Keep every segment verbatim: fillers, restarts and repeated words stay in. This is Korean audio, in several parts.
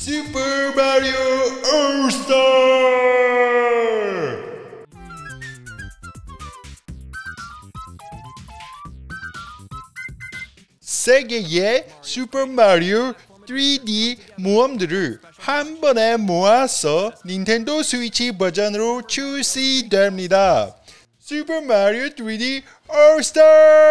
Super Mario All-Star! 세 개의 슈퍼 마리오 쓰리디 모험들을 한 번에 모아서 닌텐도 스위치 버전으로 출시됩니다. 슈퍼 마리오 쓰리디 올스타!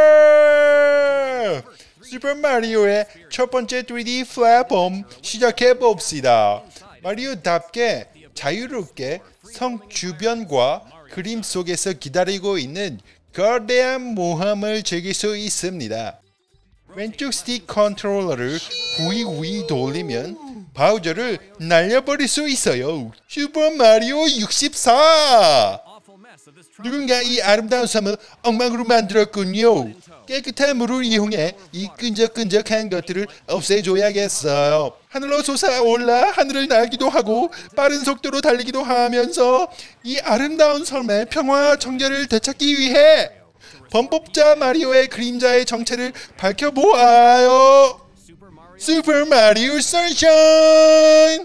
슈퍼 마리오의 첫 번째 쓰리디 플랫폼 시작해봅시다. 마리오답게 자유롭게 성 주변과 그림 속에서 기다리고 있는 거대한 모험을 즐길 수 있습니다. 왼쪽 스틱 컨트롤러를 후이후이 돌리면 바우저를 날려버릴 수 있어요. 슈퍼 마리오 육십사! 누군가 이 아름다운 섬을 엉망으로 만들었군요. 깨끗한 물을 이용해 이 끈적끈적한 것들을 없애줘야겠어요. 하늘로 솟아올라 하늘을 날기도 하고 빠른 속도로 달리기도 하면서 이 아름다운 섬의 평화와 정절을 되찾기 위해 범법자 마리오의 그림자의 정체를 밝혀보아요. 슈퍼 마리오 선샤인!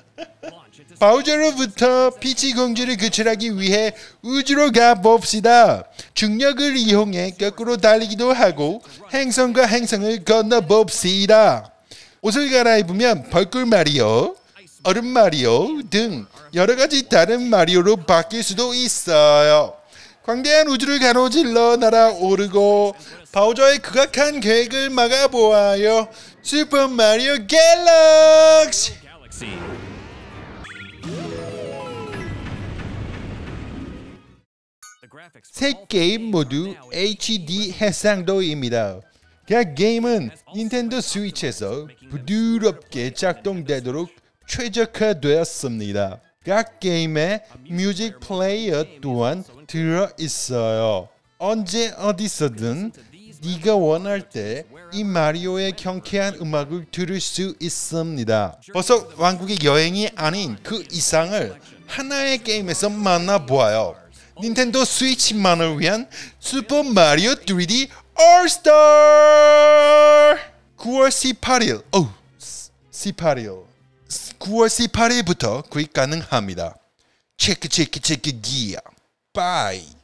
바우저로부터 피치 공주를 구출하기 위해 우주로 가봅시다. 중력을 이용해 거꾸로 달리기도 하고 행성과 행성을 건너봅시다. 옷을 갈아입으면 벌꿀 마리오, 얼음 마리오 등 여러가지 다른 마리오로 바뀔 수도 있어요. 광대한 우주를 가로질러 날아오르고 바우저의 극악한 계획을 막아보아요. 슈퍼 마리오 갤럭시! 세 게임 모두 에이치디 해상도입니다. 각 게임은 닌텐도 스위치에서 부드럽게 작동되도록 최적화되었습니다. 각 게임에 뮤직 플레이어 또한 들어있어요. 언제 어디서든 네가 원할 때 이 마리오의 경쾌한 음악을 들을 수 있습니다. 버섯 왕국의 여행이 아닌 그 이상을 하나의 게임에서 만나보아요. 닌텐도 스위치만을 위한 슈퍼 마리오 쓰리디 올스타! 구월 십팔일, 어, 십팔일, 구월 십팔일부터 구입 가능합니다. 체크 체크 체크 기야. 바이.